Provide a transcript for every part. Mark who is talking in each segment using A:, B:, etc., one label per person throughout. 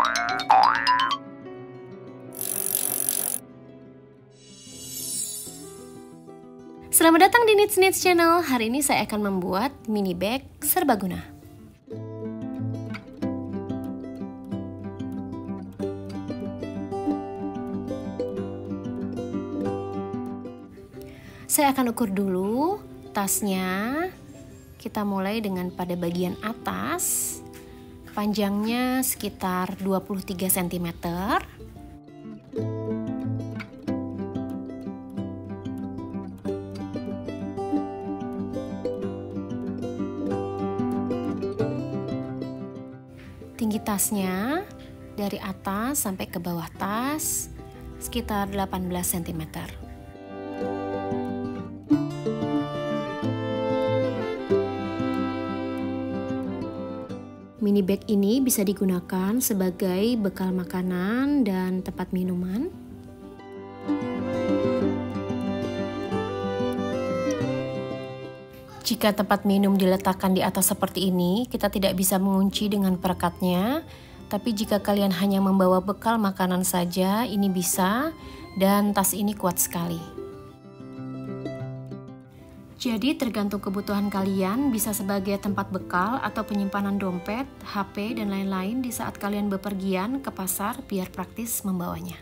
A: Selamat datang di Knits Knits Channel. Hari ini saya akan membuat mini bag serbaguna. Saya akan ukur dulu tasnya. Kita mulai dengan pada bagian atas. Panjangnya sekitar 23 cm. Tinggi tasnya dari atas sampai ke bawah tas sekitar 18 cm. Mini bag ini bisa digunakan sebagai bekal makanan dan tempat minuman. Jika tempat minum diletakkan di atas seperti ini, kita tidak bisa mengunci dengan perekatnya. Tapi jika kalian hanya membawa bekal makanan saja, ini bisa, dan tas ini kuat sekali. Jadi tergantung kebutuhan kalian, bisa sebagai tempat bekal atau penyimpanan dompet, HP, dan lain-lain di saat kalian bepergian ke pasar biar praktis membawanya.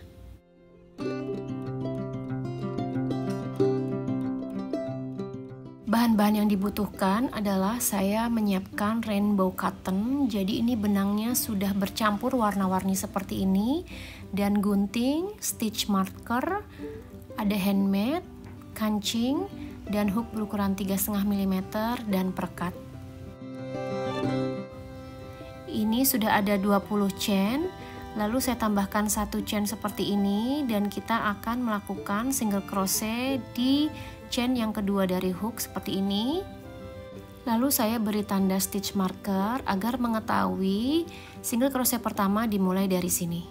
A: Bahan-bahan yang dibutuhkan adalah saya menyiapkan rainbow cotton. Jadi ini benangnya sudah bercampur warna-warni seperti ini, dan gunting, stitch marker, ada handmade, kancing, dan hook berukuran 3,5 mm dan perekat. Ini sudah ada 20 chain, lalu saya tambahkan 1 chain seperti ini, dan kita akan melakukan single crochet di chain yang kedua dari hook seperti ini. Lalu saya beri tanda stitch marker agar mengetahui single crochet pertama dimulai dari sini.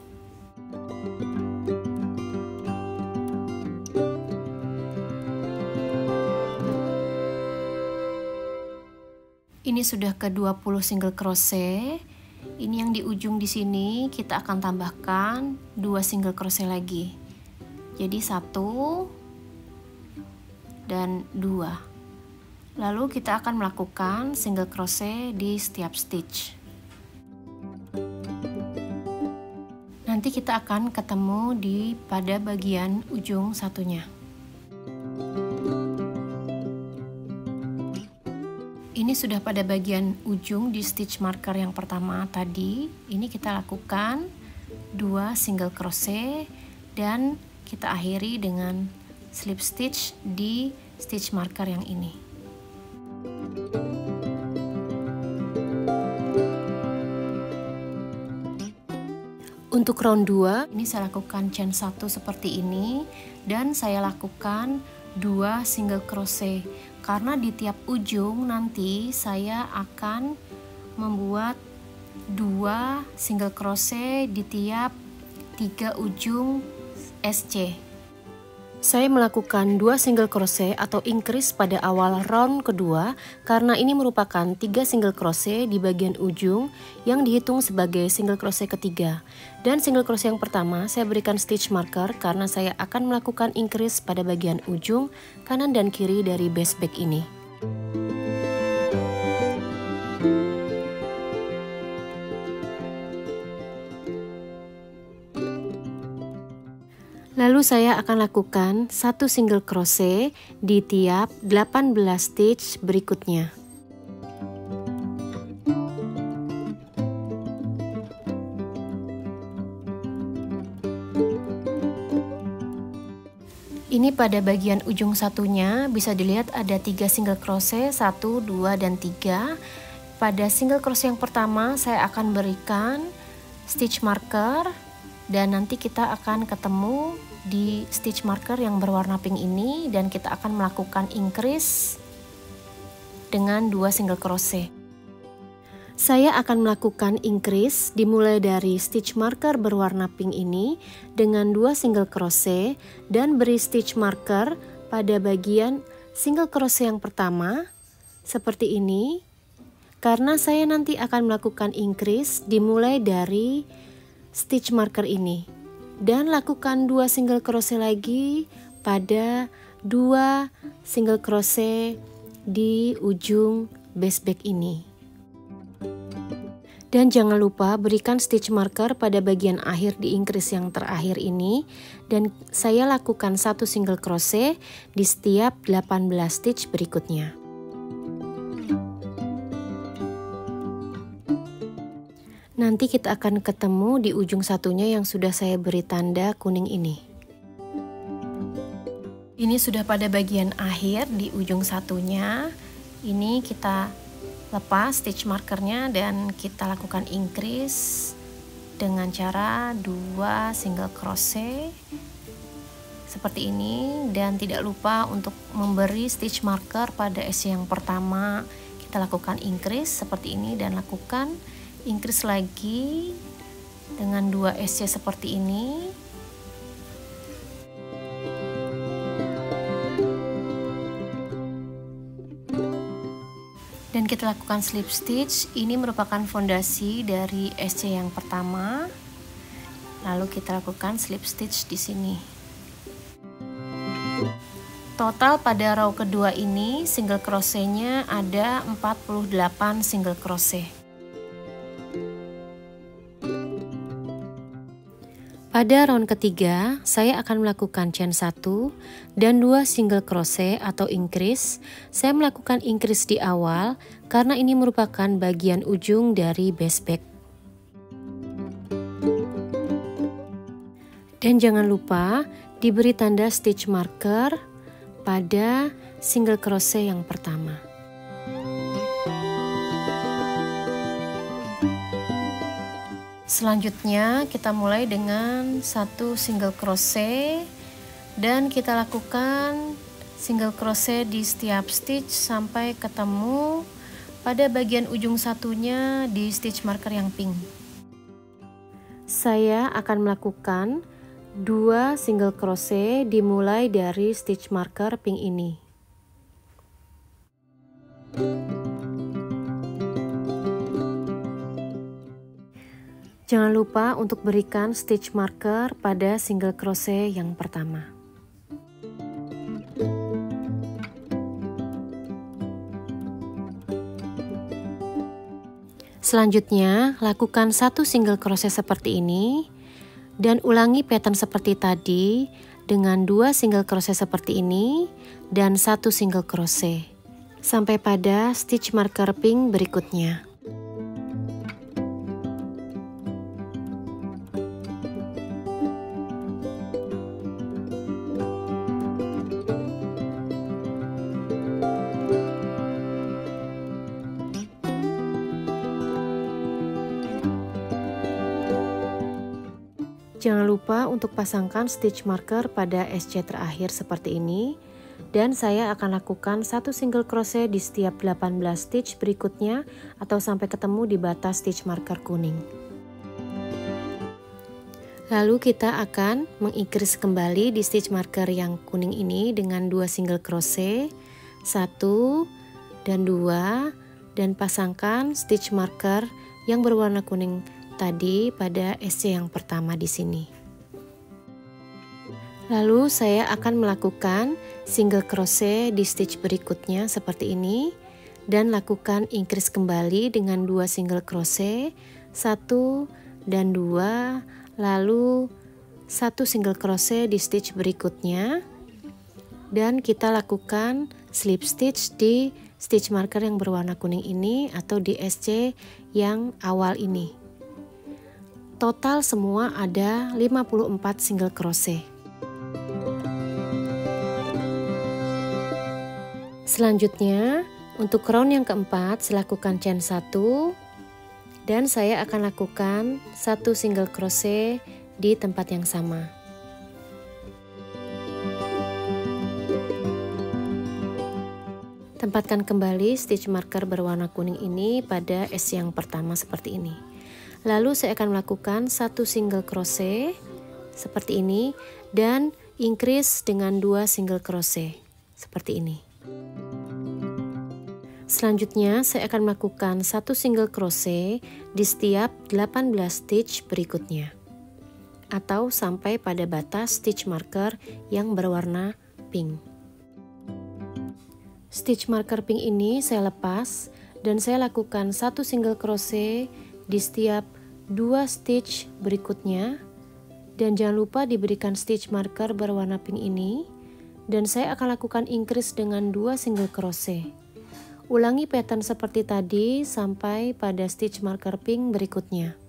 A: Ini sudah ke 20 single crochet. Ini yang di ujung di sini kita akan tambahkan 2 single crochet lagi. Jadi 1 dan 2. Lalu kita akan melakukan single crochet di setiap stitch. Nanti kita akan ketemu pada bagian ujung satunya. Ini sudah pada bagian ujung di stitch marker yang pertama tadi. Ini kita lakukan 2 single crochet dan kita akhiri dengan slip stitch di stitch marker yang ini. Untuk round 2 ini saya lakukan chain 1 seperti ini, dan saya lakukan 2 single crochet karena di tiap ujung nanti saya akan membuat 2 single crochet di tiap 3 ujung SC. Saya melakukan 2 single crochet atau increase pada awal round kedua karena ini merupakan 3 single crochet di bagian ujung yang dihitung sebagai single crochet ketiga. Dan single crochet yang pertama saya berikan stitch marker karena saya akan melakukan increase pada bagian ujung kanan dan kiri dari base bag ini. Lalu saya akan lakukan 1 single crochet di tiap 18 stitch berikutnya. Ini pada bagian ujung satunya bisa dilihat ada 3 single crochet, 1, 2, dan 3. Pada single crochet yang pertama saya akan berikan stitch marker, dan nanti kita akan ketemu di stitch marker yang berwarna pink ini, dan kita akan melakukan increase dengan 2 single crochet. Saya akan melakukan increase dimulai dari stitch marker berwarna pink ini dengan 2 single crochet dan beri stitch marker pada bagian single crochet yang pertama seperti ini, karena saya nanti akan melakukan increase dimulai dari stitch marker ini dan lakukan 2 single crochet lagi pada 2 single crochet di ujung base back ini. Dan jangan lupa berikan stitch marker pada bagian akhir di increase yang terakhir ini, dan saya lakukan 1 single crochet di setiap 18 stitch berikutnya. Nanti kita akan ketemu di ujung satunya yang sudah saya beri tanda kuning ini. Ini sudah pada bagian akhir di ujung satunya. Ini kita lepas stitch markernya dan kita lakukan increase dengan cara 2 single crochet seperti ini, dan tidak lupa untuk memberi stitch marker pada SC yang pertama. Kita lakukan increase seperti ini dan lakukan increase lagi dengan 2 SC seperti ini. Dan kita lakukan slip stitch. Ini merupakan fondasi dari SC yang pertama. Lalu kita lakukan slip stitch di sini. Total pada row kedua ini single crochetnya ada 48 single crochet. Pada round ketiga, saya akan melakukan chain 1 dan 2 single crochet atau increase. Saya melakukan increase di awal karena ini merupakan bagian ujung dari base back. Dan jangan lupa diberi tanda stitch marker pada single crochet yang pertama. Selanjutnya kita mulai dengan 1 single crochet dan kita lakukan single crochet di setiap stitch sampai ketemu pada bagian ujung satunya di stitch marker yang pink. Saya akan melakukan 2 single crochet dimulai dari stitch marker pink ini. Jangan lupa untuk berikan stitch marker pada single crochet yang pertama. Selanjutnya, lakukan 1 single crochet seperti ini dan ulangi pattern seperti tadi dengan 2 single crochet seperti ini dan 1 single crochet sampai pada stitch marker pink berikutnya. Jangan lupa untuk pasangkan stitch marker pada SC terakhir seperti ini, dan saya akan lakukan 1 single crochet di setiap 18 stitch berikutnya atau sampai ketemu di batas stitch marker kuning. Lalu kita akan mengincrease kembali di stitch marker yang kuning ini dengan 2 single crochet, 1 dan 2, dan pasangkan stitch marker yang berwarna kuning tadi pada SC yang pertama di sini. Lalu saya akan melakukan single crochet di stitch berikutnya seperti ini dan lakukan increase kembali dengan 2 single crochet, 1 dan 2, lalu 1 single crochet di stitch berikutnya, dan kita lakukan slip stitch di stitch marker yang berwarna kuning ini atau di SC yang awal ini. Total semua ada 54 single crochet. Selanjutnya, untuk round yang keempat, saya lakukan chain 1 dan saya akan lakukan 1 single crochet di tempat yang sama. Tempatkan kembali stitch marker berwarna kuning ini pada SC yang pertama seperti ini. Lalu saya akan melakukan 1 single crochet seperti ini dan increase dengan 2 single crochet seperti ini. Selanjutnya saya akan melakukan 1 single crochet di setiap 18 stitch berikutnya. atau sampai pada batas stitch marker yang berwarna pink. Stitch marker pink ini saya lepas dan saya lakukan 1 single crochet di setiap 2 stitch berikutnya, dan jangan lupa diberikan stitch marker berwarna pink ini, dan saya akan lakukan increase dengan 2 single crochet. Ulangi pattern seperti tadi sampai pada stitch marker pink berikutnya.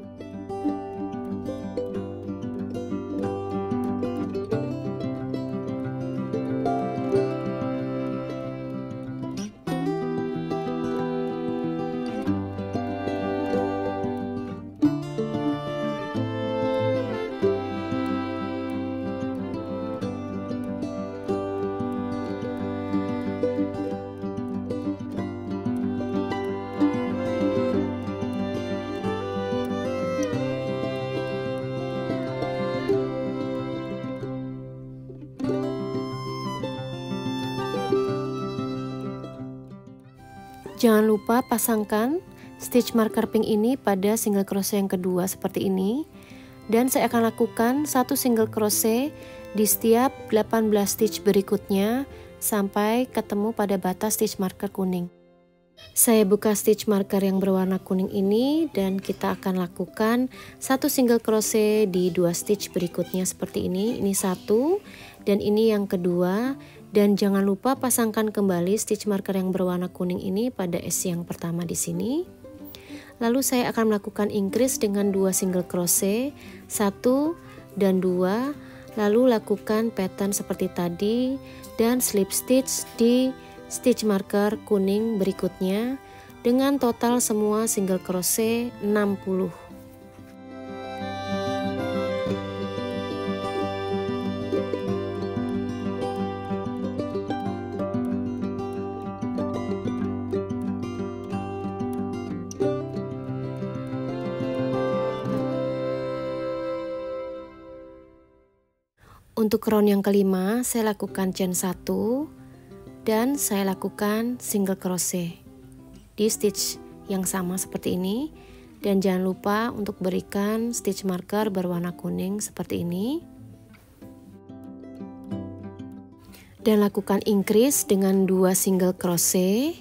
A: Jangan lupa pasangkan stitch marker pink ini pada single crochet yang kedua seperti ini, dan saya akan lakukan 1 single crochet di setiap 18 stitch berikutnya sampai ketemu pada batas stitch marker kuning. Saya buka stitch marker yang berwarna kuning ini dan kita akan lakukan 1 single crochet di 2 stitch berikutnya seperti ini. Ini 1 dan ini yang kedua. Dan jangan lupa pasangkan kembali stitch marker yang berwarna kuning ini pada S yang pertama di sini. Lalu saya akan melakukan increase dengan 2 single crochet, 1 dan 2, lalu lakukan pattern seperti tadi dan slip stitch di stitch marker kuning berikutnya dengan total semua single crochet 60. Untuk round yang kelima, saya lakukan chain 1 dan saya lakukan single crochet di stitch yang sama seperti ini, dan jangan lupa untuk berikan stitch marker berwarna kuning seperti ini, dan lakukan increase dengan 2 single crochet.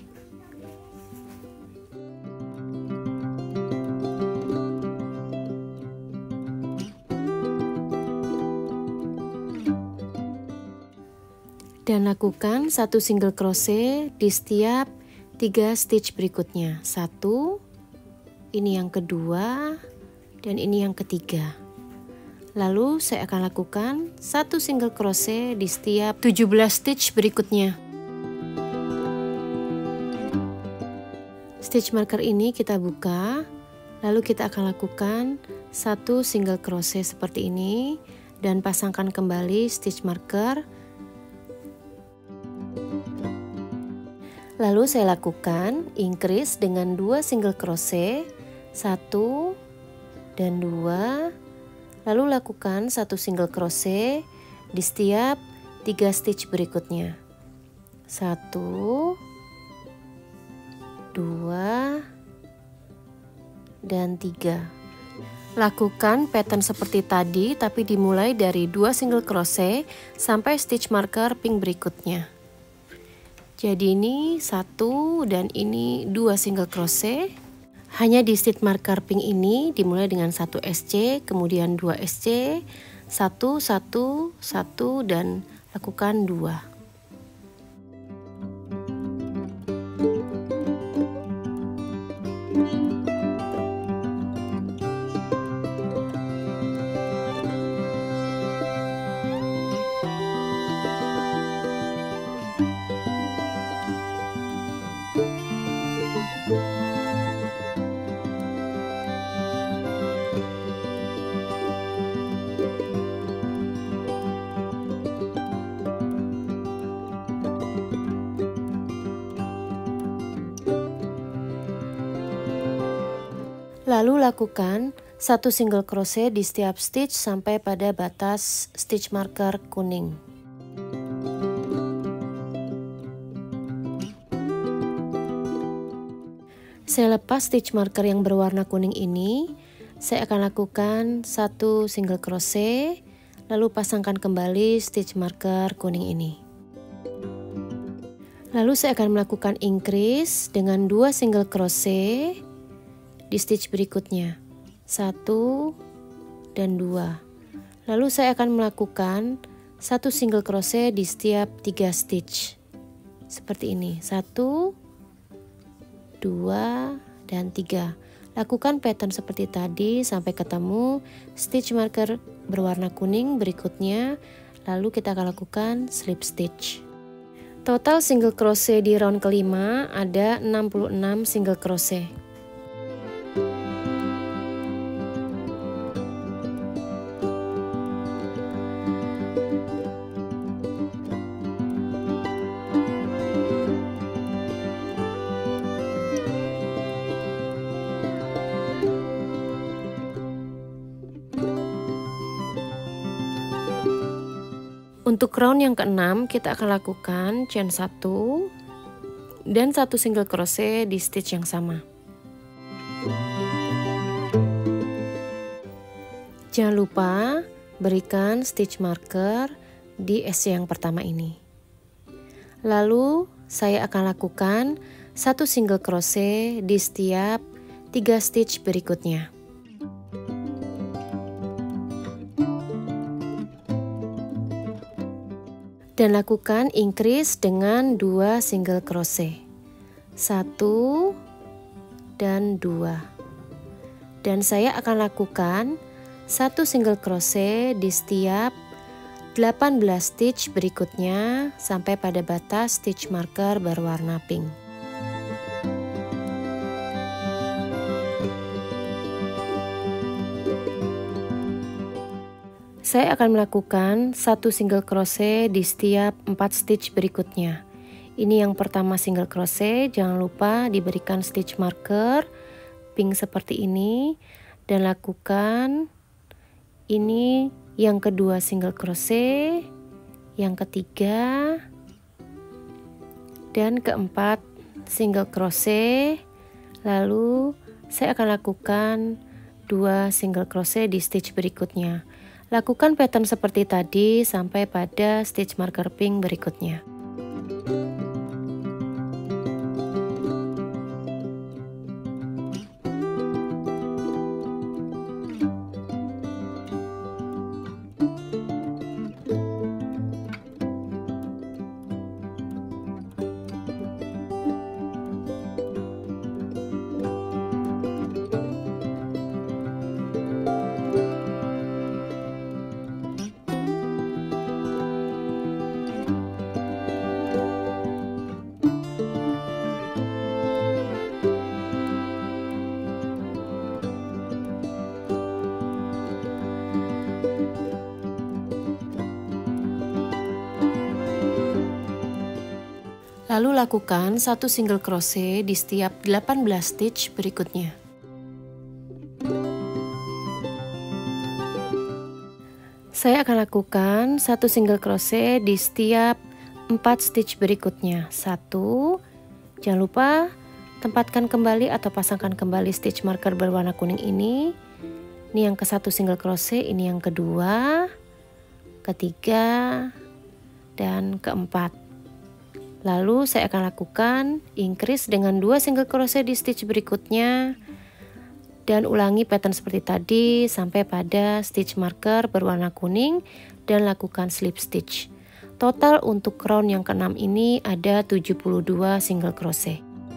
A: Dan lakukan 1 single crochet di setiap 3 stitch berikutnya. 1, ini yang kedua, dan ini yang ketiga. Lalu saya akan lakukan 1 single crochet di setiap 17 stitch berikutnya. Stitch marker ini kita buka, lalu kita akan lakukan 1 single crochet seperti ini dan pasangkan kembali stitch marker. Lalu saya lakukan increase dengan 2 single crochet, 1 dan 2, lalu lakukan 1 single crochet di setiap 3 stitch berikutnya. 1, 2, dan 3. Lakukan pattern seperti tadi tapi dimulai dari 2 single crochet sampai stitch marker pink berikutnya. Jadi ini 1 dan ini 2 single crochet. Hanya di stitch marker pink ini dimulai dengan 1 SC, kemudian 2 SC, 1, 1, 1, dan lakukan 2. Lalu lakukan 1 single crochet di setiap stitch sampai pada batas stitch marker kuning. Saya lepas stitch marker yang berwarna kuning ini. saya akan lakukan 1 single crochet, lalu pasangkan kembali stitch marker kuning ini. Lalu saya akan melakukan increase dengan 2 single crochet di stitch berikutnya, 1 dan 2. Lalu saya akan melakukan 1 single crochet di setiap 3 stitch seperti ini, 1, 2, dan 3. Lakukan pattern seperti tadi sampai ketemu stitch marker berwarna kuning berikutnya, lalu kita akan lakukan slip stitch. Total single crochet di round kelima ada 66 single crochet. Untuk round yang keenam kita akan lakukan chain 1 dan 1 single crochet di stitch yang sama. Jangan lupa berikan stitch marker di S yang pertama ini. Lalu saya akan lakukan 1 single crochet di setiap 3 stitch berikutnya. Dan lakukan increase dengan 2 single crochet, 1 dan 2. Dan saya akan lakukan 1 single crochet di setiap 18 stitch berikutnya sampai pada batas stitch marker berwarna pink. Saya akan melakukan 1 single crochet di setiap 4 stitch berikutnya. Ini yang pertama single crochet, jangan lupa diberikan stitch marker pink seperti ini, dan lakukan ini yang kedua single crochet, yang ketiga, dan keempat single crochet. Lalu saya akan lakukan 2 single crochet di stitch berikutnya. Lakukan pattern seperti tadi sampai pada stitch marker pink berikutnya. Lalu lakukan 1 single crochet di setiap 18 stitch berikutnya. Saya akan lakukan 1 single crochet di setiap 4 stitch berikutnya. 1, jangan lupa tempatkan kembali atau pasangkan kembali stitch marker berwarna kuning ini. Ini yang ke-1 single crochet, ini yang kedua, ketiga, dan keempat. Lalu saya akan lakukan increase dengan 2 single crochet di stitch berikutnya, dan ulangi pattern seperti tadi sampai pada stitch marker berwarna kuning dan lakukan slip stitch. Total untuk round yang ke-6 ini ada 72 single crochet.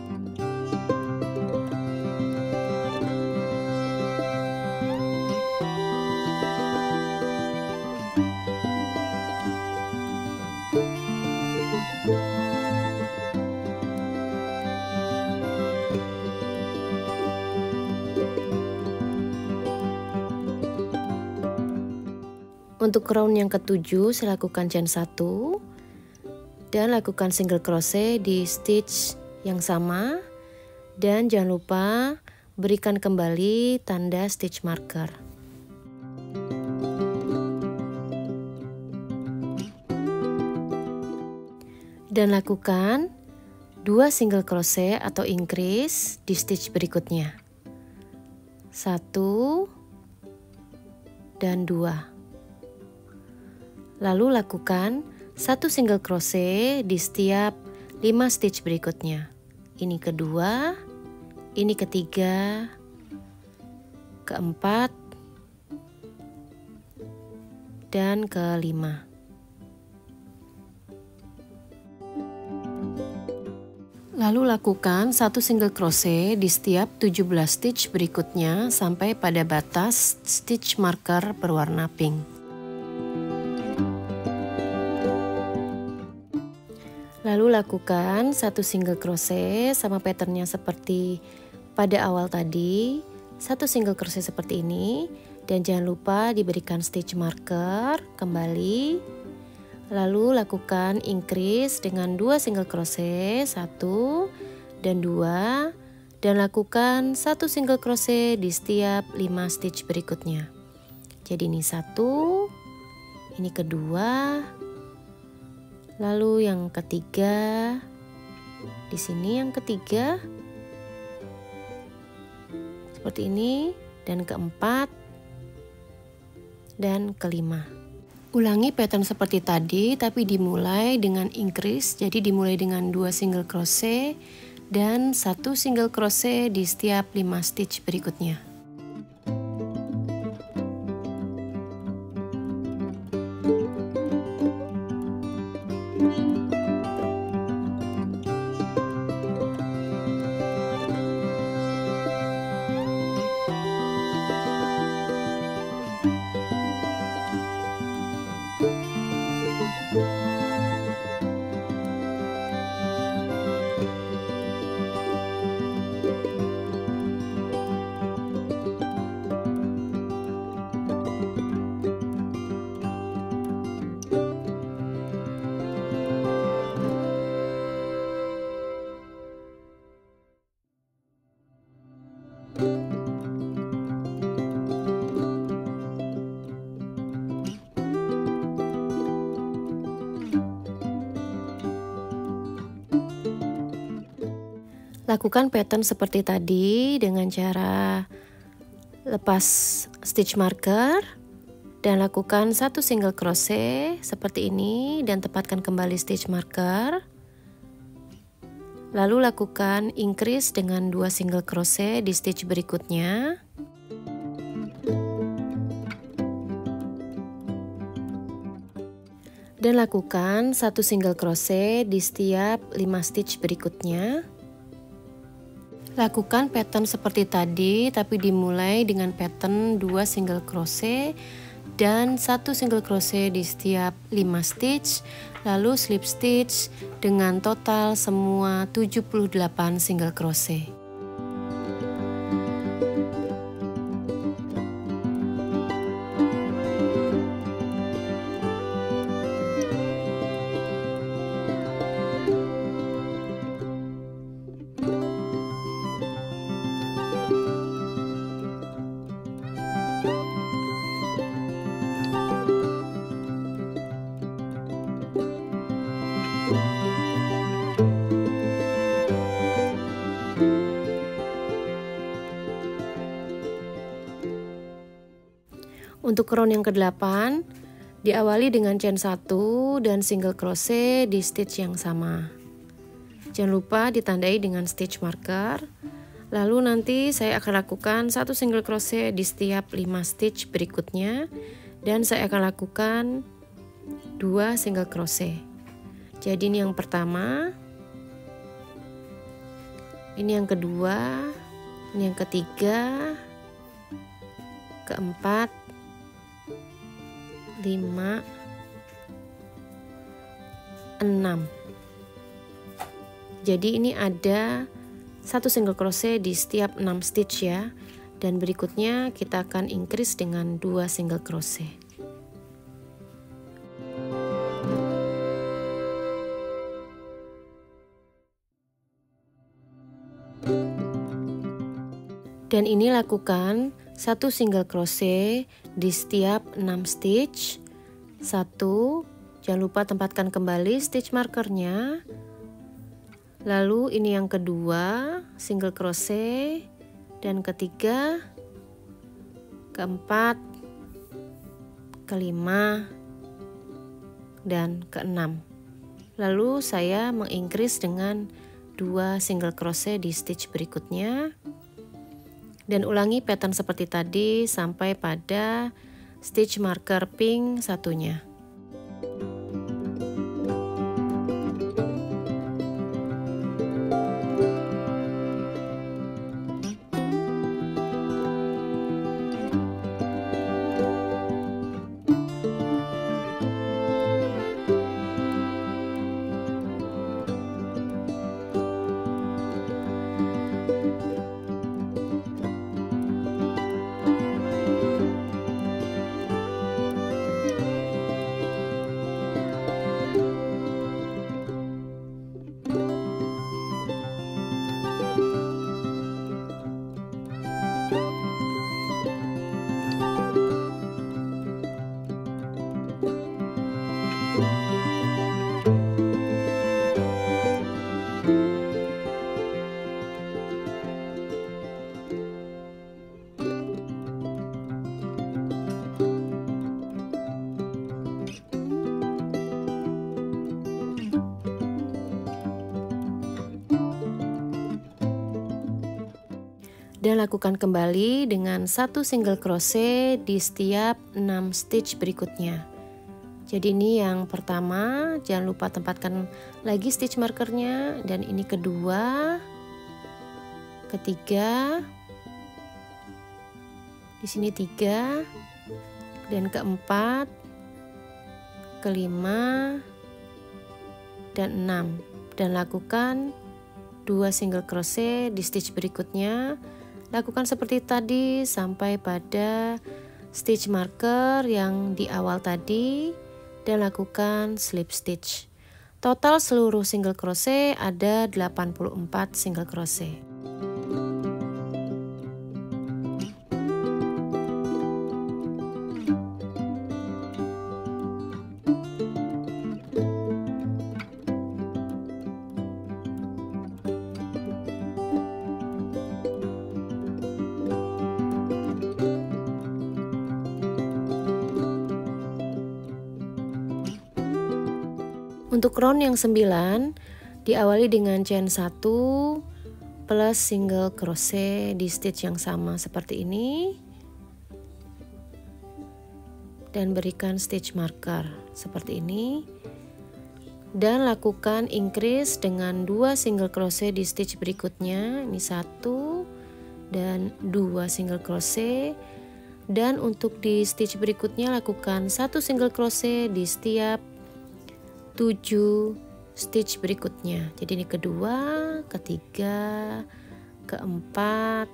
A: Untuk round yang ke-7 saya lakukan chain 1 dan lakukan single crochet di stitch yang sama, dan jangan lupa berikan kembali tanda stitch marker. Dan lakukan 2 single crochet atau increase di stitch berikutnya. 1 dan 2. Lalu lakukan 1 single crochet di setiap 5 stitch berikutnya. Ini kedua, ini ketiga, keempat, dan kelima. Lalu lakukan 1 single crochet di setiap 17 stitch berikutnya sampai pada batas stitch marker berwarna pink. Lalu lakukan 1 single crochet sama patternnya seperti pada awal tadi, 1 single crochet seperti ini, dan jangan lupa diberikan stitch marker kembali. Lalu lakukan increase dengan 2 single crochet, 1 dan 2, dan lakukan 1 single crochet di setiap 5 stitch berikutnya. Jadi ini 1, ini kedua, lalu yang ketiga, di sini yang ketiga, seperti ini, dan keempat, dan kelima. Ulangi pattern seperti tadi, tapi dimulai dengan increase, jadi dimulai dengan 2 single crochet dan 1 single crochet di setiap 5 stitch berikutnya. Lakukan pattern seperti tadi dengan cara lepas stitch marker dan lakukan 1 single crochet seperti ini dan tepatkan kembali stitch marker. Lalu lakukan increase dengan 2 single crochet di stitch berikutnya. Dan lakukan 1 single crochet di setiap 5 stitch berikutnya. Lakukan pattern seperti tadi, tapi dimulai dengan pattern 2 single crochet dan 1 single crochet di setiap 5 stitch, lalu slip stitch dengan total semua 78 single crochet. Untuk round yang ke-8, diawali dengan chain 1 dan single crochet di stitch yang sama. Jangan lupa ditandai dengan stitch marker. Lalu nanti saya akan lakukan 1 single crochet di setiap 5 stitch berikutnya dan saya akan lakukan 2 single crochet. Jadi ini yang pertama, ini yang kedua, ini yang ketiga, keempat, 5, 6. Jadi ini ada 1 single crochet di setiap 6 stitch ya. Dan berikutnya kita akan increase dengan 2 single crochet. Dan ini lakukan 1 single crochet di setiap 6 stitch. 1, jangan lupa tempatkan kembali stitch markernya. Lalu ini yang kedua, single crochet, dan ketiga, keempat, kelima, dan keenam. Lalu saya mengincrease dengan 2 single crochet di stitch berikutnya dan ulangi pattern seperti tadi sampai pada stitch marker pink satunya. Dan lakukan kembali dengan 1 single crochet di setiap 6 stitch berikutnya. Jadi ini yang pertama, jangan lupa tempatkan lagi stitch markernya, dan ini kedua, ketiga, di sini 3, dan keempat, kelima, dan 6. Dan lakukan 2 single crochet di stitch berikutnya. Lakukan seperti tadi sampai pada stitch marker yang di awal tadi dan lakukan slip stitch. Total seluruh single crochet ada 84 single crochet. Untuk round yang 9 diawali dengan chain 1 plus single crochet di stitch yang sama seperti ini dan berikan stitch marker seperti ini dan lakukan increase dengan 2 single crochet di stitch berikutnya, ini 1 dan 2 single crochet, dan untuk di stitch berikutnya lakukan 1 single crochet di setiap 7 stitch berikutnya. Jadi ini kedua, ketiga, keempat,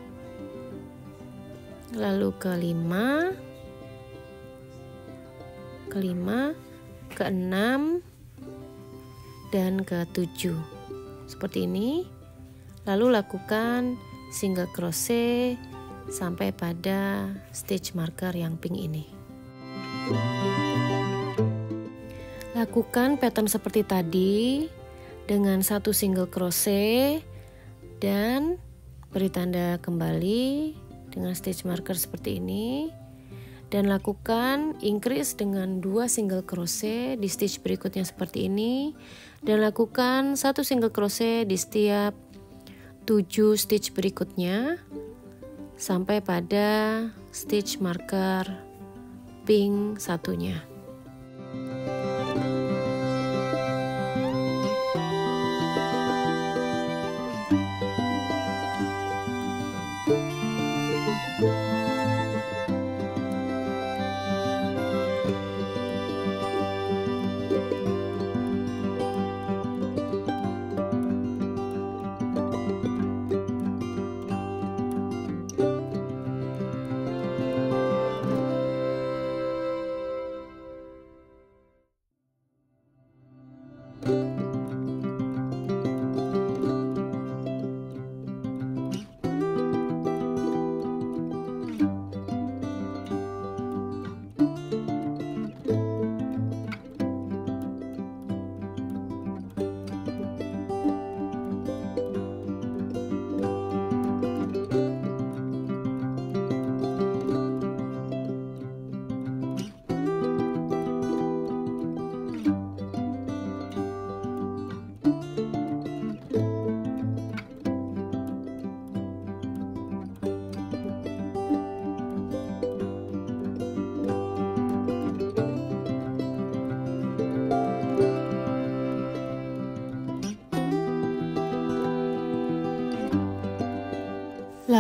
A: lalu kelima, keenam, dan ketujuh. Seperti ini. Lalu lakukan single crochet sampai pada stitch marker yang pink ini. Lakukan pattern seperti tadi dengan 1 single crochet dan beri tanda kembali dengan stitch marker seperti ini, dan lakukan increase dengan 2 single crochet di stitch berikutnya seperti ini, dan lakukan 1 single crochet di setiap 7 stitch berikutnya sampai pada stitch marker pink satunya.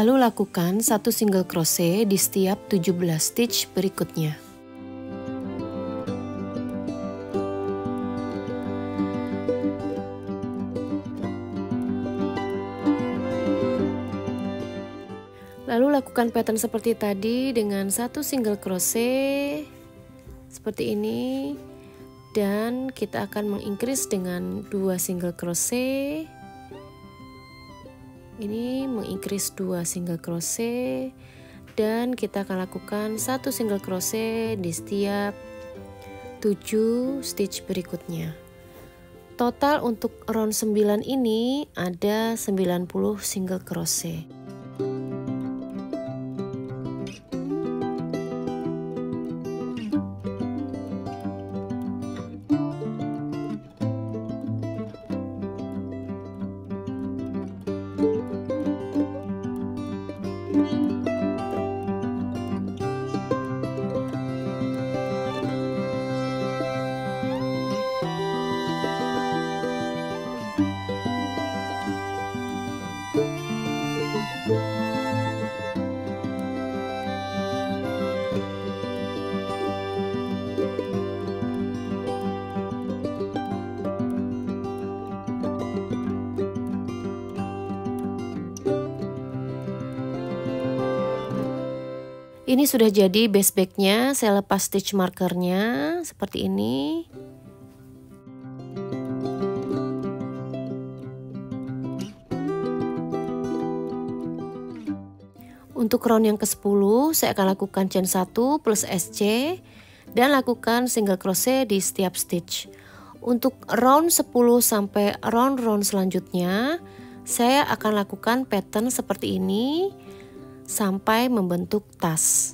A: Lalu lakukan 1 single crochet di setiap 17 stitch berikutnya. Lalu lakukan pattern seperti tadi dengan 1 single crochet seperti ini, dan kita akan mengincrease dengan 2 single crochet. Ini mengincrease 2 single crochet, dan kita akan lakukan 1 single crochet di setiap 7 stitch berikutnya. Total untuk round 9 ini ada 90 single crochet. Ini sudah jadi base backnya, saya lepas stitch markernya seperti ini. Untuk round yang ke-10 saya akan lakukan chain 1 plus SC dan lakukan single crochet di setiap stitch. Untuk round 10 sampai round selanjutnya saya akan lakukan pattern seperti ini sampai membentuk tas.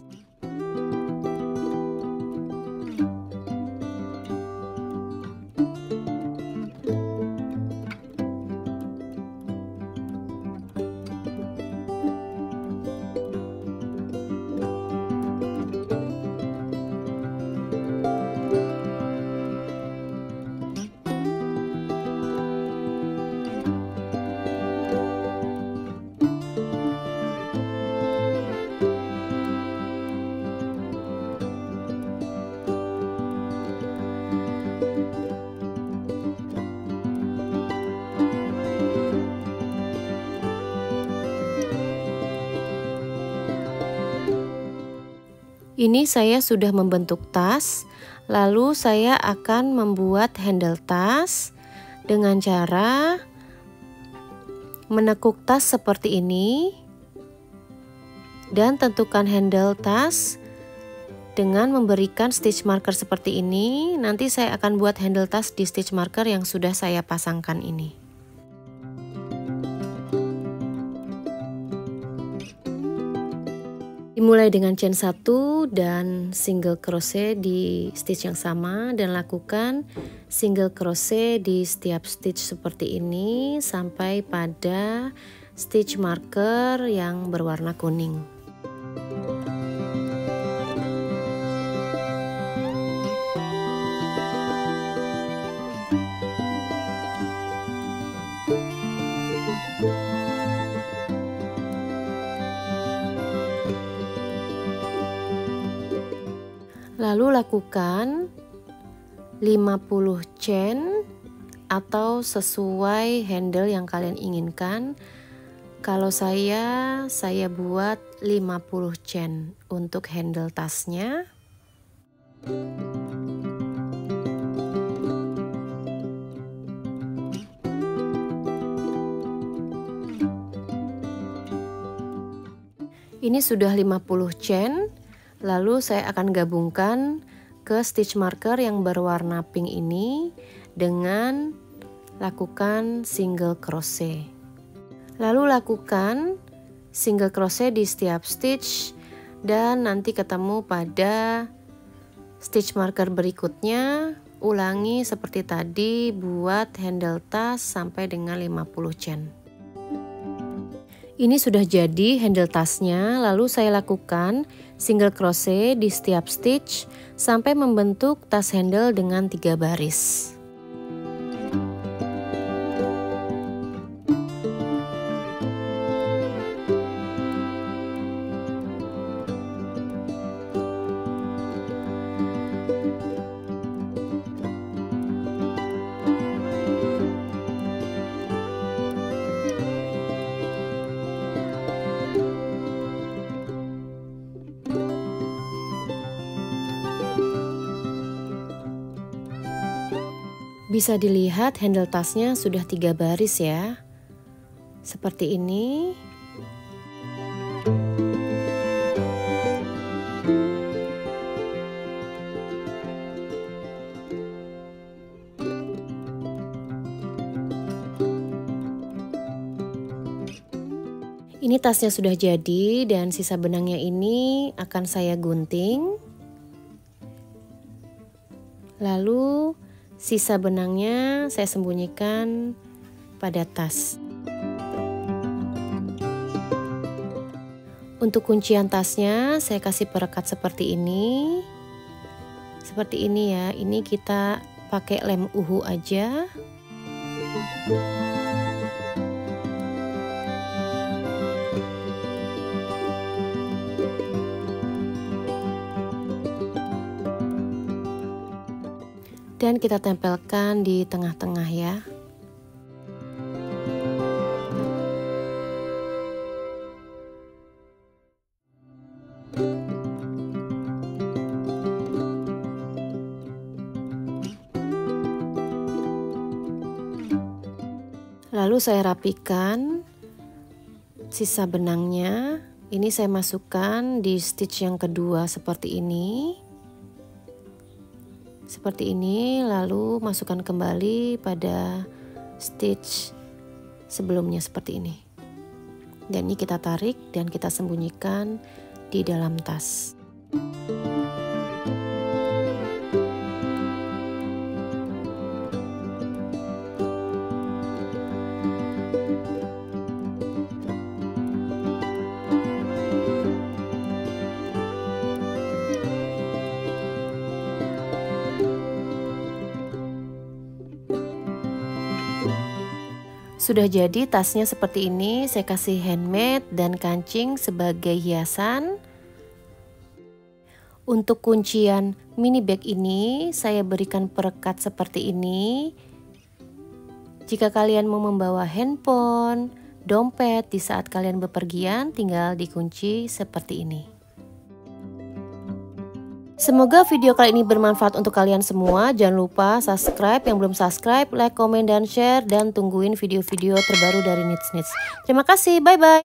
A: Ini saya sudah membentuk tas, lalu saya akan membuat handle tas dengan cara menekuk tas seperti ini dan tentukan handle tas dengan memberikan stitch marker seperti ini. Nanti saya akan buat handle tas di stitch marker yang sudah saya pasangkan ini. Dimulai dengan chain 1 dan single crochet di stitch yang sama, dan lakukan single crochet di setiap stitch seperti ini sampai pada stitch marker yang berwarna kuning. Lalu lakukan 50 chain atau sesuai handle yang kalian inginkan. Kalau saya buat 50 chain untuk handle tasnya. Ini sudah 50 chain. Lalu saya akan gabungkan ke stitch marker yang berwarna pink ini dengan lakukan single crochet. Lalu lakukan single crochet di setiap stitch dan nanti ketemu pada stitch marker berikutnya. Ulangi seperti tadi, buat handle tas sampai dengan 50 chain. Ini sudah jadi handle tasnya, lalu saya lakukan single crochet di setiap stitch sampai membentuk tas handle dengan 3 baris. Bisa dilihat handle tasnya sudah 3 baris ya. Seperti ini. Ini tasnya sudah jadi dan sisa benangnya ini akan saya gunting. Lalu sisa benangnya saya sembunyikan pada tas. Untuk kuncian tasnya saya kasih perekat seperti ini. Seperti ini ya, ini kita pakai lem uhu aja. Dan kita tempelkan di tengah-tengah ya. Lalu saya rapikan sisa benangnya. Ini saya masukkan di stitch yang kedua seperti ini. Seperti ini, lalu masukkan kembali pada stitch sebelumnya seperti ini. Dan ini kita tarik dan kita sembunyikan di dalam tas. Sudah jadi tasnya seperti ini, saya kasih handmade dan kancing sebagai hiasan. Untuk kuncian mini bag ini saya berikan perekat seperti ini. Jika kalian mau membawa handphone, dompet di saat kalian bepergian, tinggal dikunci seperti ini. Semoga video kali ini bermanfaat untuk kalian semua. Jangan lupa subscribe yang belum subscribe, like, komen, dan share. Dan tungguin video-video terbaru dari Knits Knits. Terima kasih, bye-bye.